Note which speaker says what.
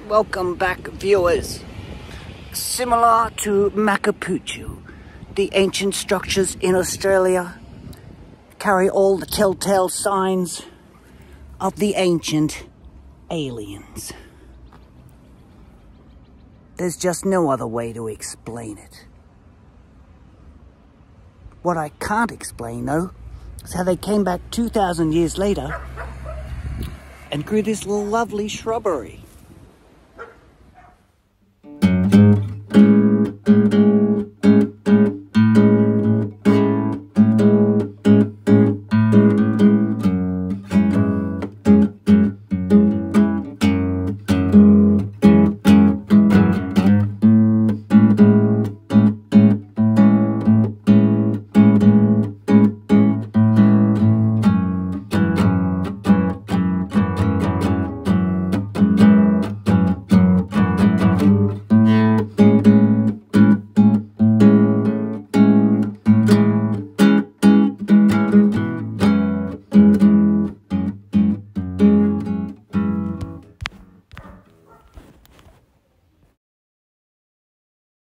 Speaker 1: Welcome back, viewers. Similar to Machu Picchu, the ancient structures in Australia carry all the telltale signs of the ancient aliens. There's just no other way to explain it. What I can't explain, though, is how they came back 2,000 years later and grew this lovely shrubbery.